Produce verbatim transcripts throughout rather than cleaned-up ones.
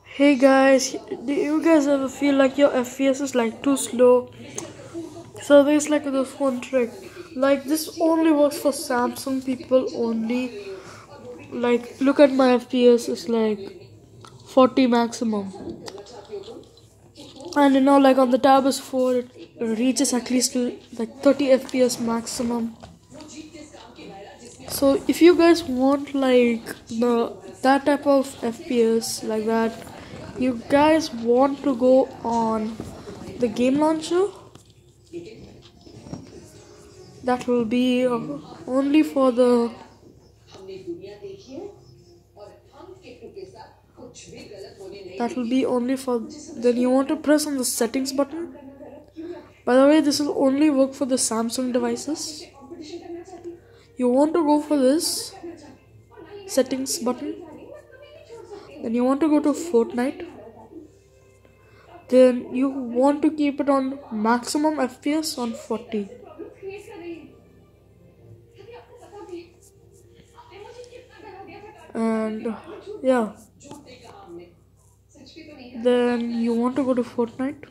Hey guys, do you guys ever feel like your F P S is like too slow? So there's like this one trick. Like this only works for Samsung people only. Like look at my F P S, it's like forty maximum. And you know like on the tab is four, it reaches at least like thirty F P S maximum. So if you guys want like the that type of F P S like that, you guys want to go on the game launcher. That will be uh, only for the that will be only for then you want to press on the settings button. By the way, this will only work for the Samsung devices. You want to go for this settings button, then you want to go to Fortnite, then you want to keep it on maximum F P S on forty. And yeah, then you want to go to Fortnite.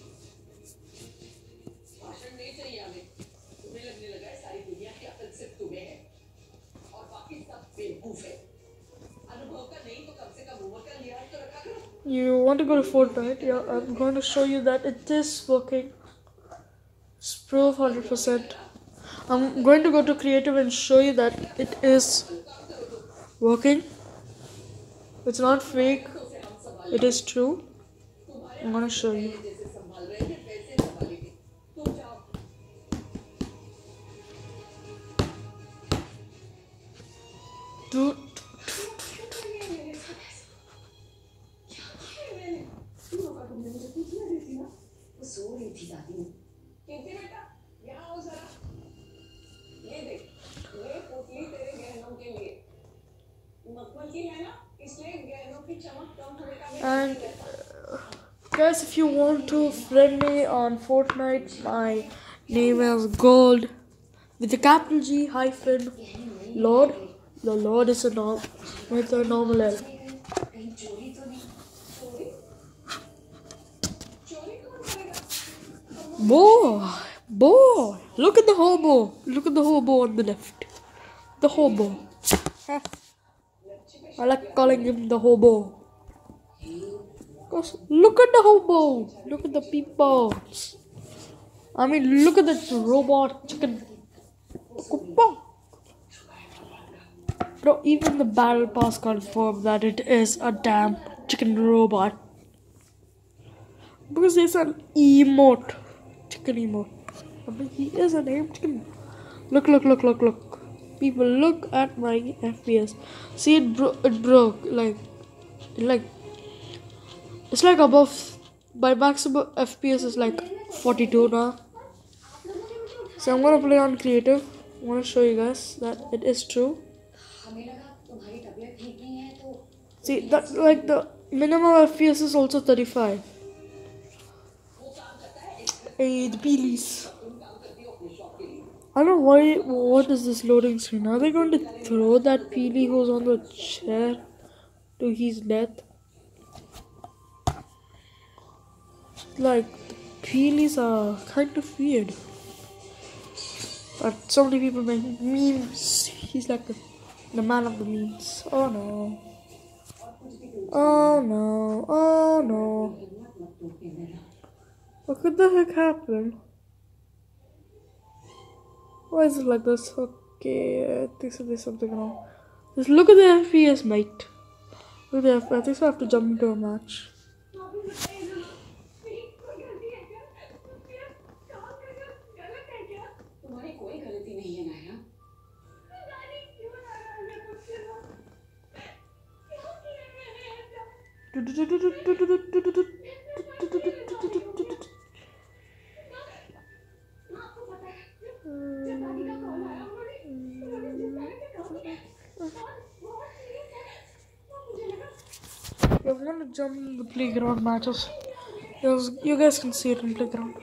You want to go to Fortnite? Yeah, I'm going to show you that it is working. It's proof one hundred percent. I'm going to go to creative and show you that it is working. It's not fake. It is true. I'm going to show you. Dude. And uh, guys, if you want to friend me on Fortnite, my name is Gold with the capital G hyphen Lord. The Lord is a norm with a normal L. Boy, boy, look at the hobo. Look at the hobo on the left. The hobo. I like calling him the hobo. Cause look at the hobo. Look at the people. I mean, look at that robot chicken. Bro, even the battle pass confirmed that it is a damn chicken robot. Because there's an emote. Chicken emote. I mean, he is a damn chicken. Look, look, look, look, look. People, look at my F P S. See, it, bro- it broke. Like, like, it's like above. My maximum F P S is like forty-two now. So I'm gonna play on creative. I wanna show you guys that it is true. See, that like the minimum F P S is also thirty-five. Hey, the peelies. I don't know why. What is this loading screen? Are they going to throw that peely who's on the chair to his death? Like, the peelies are kind of weird. But so many people make memes. He's like the, the man of the memes. Oh no. Oh no. Oh no. What could the heck happen? Why is it like this? Okay, I think so there's something wrong. Just look at the F P S, mate. Look at the F P S. I think so I have to jump into a match. I'm gonna jump in the playground matches. You guys can see it in playground.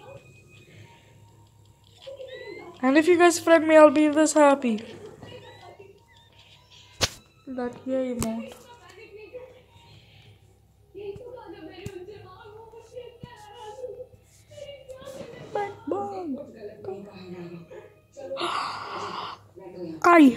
And if you guys friend me, I'll be this happy. That yeah emote. die.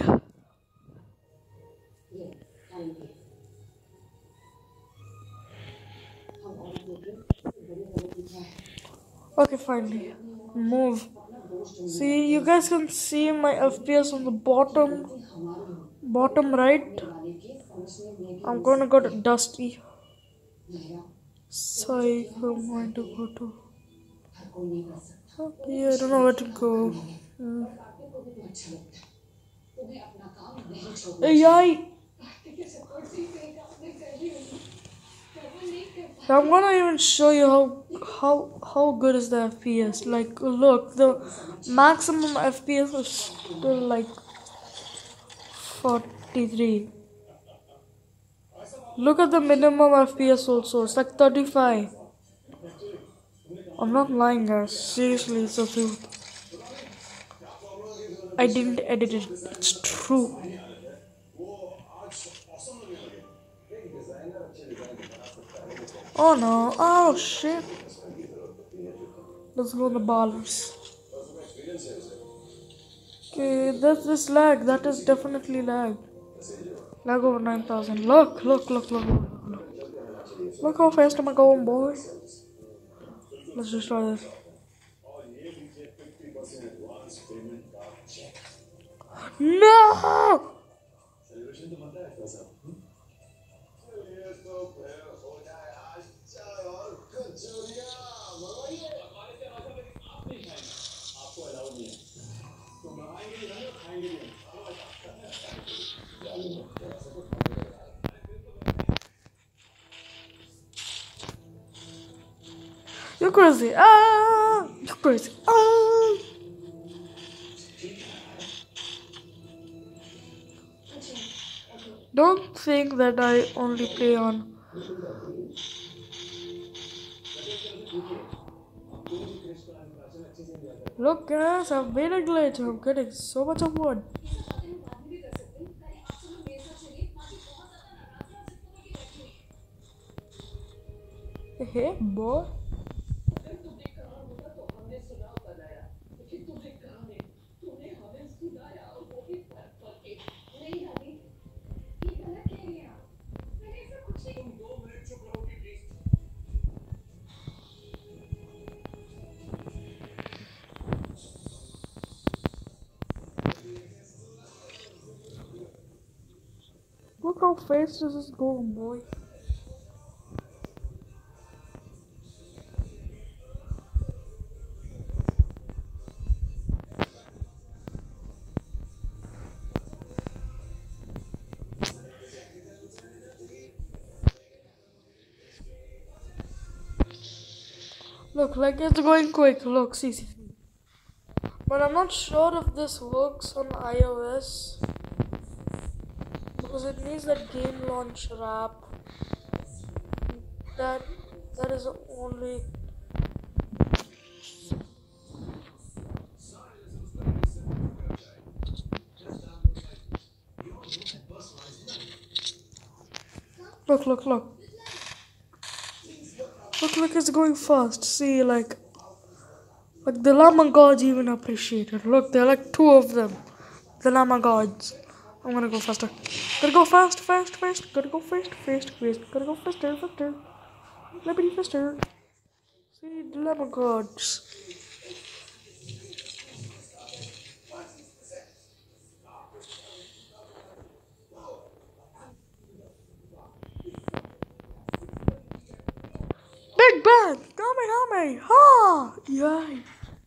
Okay, finally. Move. See, you guys can see my F P S on the bottom, bottom right. I'm gonna go to Dusty. Psych, I'm going to go to. Okay, I don't know where to go. Hmm. A I. I'm gonna even show you how how how good is the F P S. Like, look, the maximum F P S is still like forty-three. Look at the minimum F P S also. It's like thirty-five. I'm not lying, guys. Seriously, it's the truth. I didn't edit it. It's true. Oh no. Oh shit. Let's go to the ballers. Okay, that's this lag. That is definitely lag. Lag over nine thousand. Look, look, look, look, look, look. Look how fast am I going, boy. Let's just try this. No! You're crazy. Ah! You're crazy. Ah! Don't think that I only play on. Look, guys, I've made a glitch. I'm getting so much of wood. Hey, boy. Look how fast this is going, boy. Look, like it's going quick. Look, see, see. But I'm not sure if this works on iOS because it needs that game launcher app. That that is only. Look, look, look. Look, look, it's going fast. See, like, like the llama gods even appreciate it. Look, there are like two of them. The llama gods. I'm gonna go faster. Gotta go fast, fast, fast. Gotta go fast, fast, fast. Gotta go faster, faster. Let me faster. See, the llama gods. Big Bang! Kamehameha! Ha! Yay!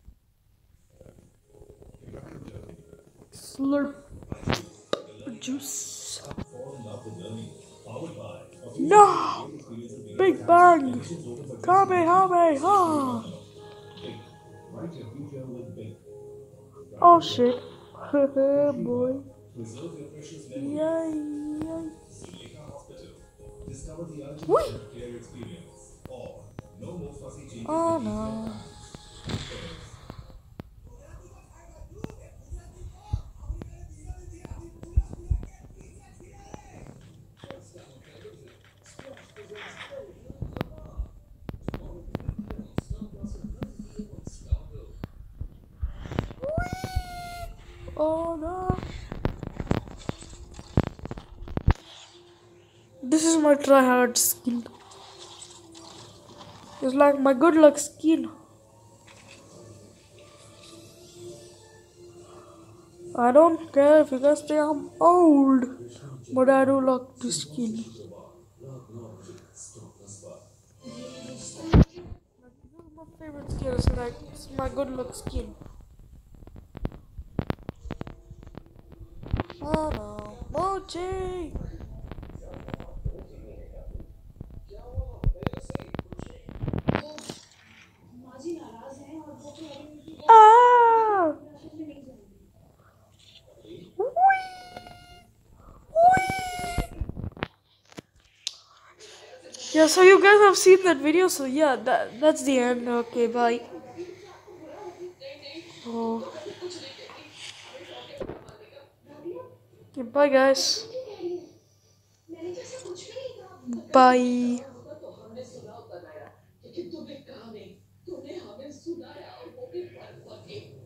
Slurp juice. No! Big Bang! Kamehameha! Oh shit. Boy. Yay! Yay! Whee! Oh no. Oh no. my try-hard skin. It's like my good luck skin. I don't care if you guys say I'm old, but I do like this skin. This is my favorite skin. It's like it's my good luck skin. Oh no, Mochi! Ah! Yeah, so you guys have seen that video, so yeah, that that's the end. Okay, bye. Oh. Okay, bye guys. Bye.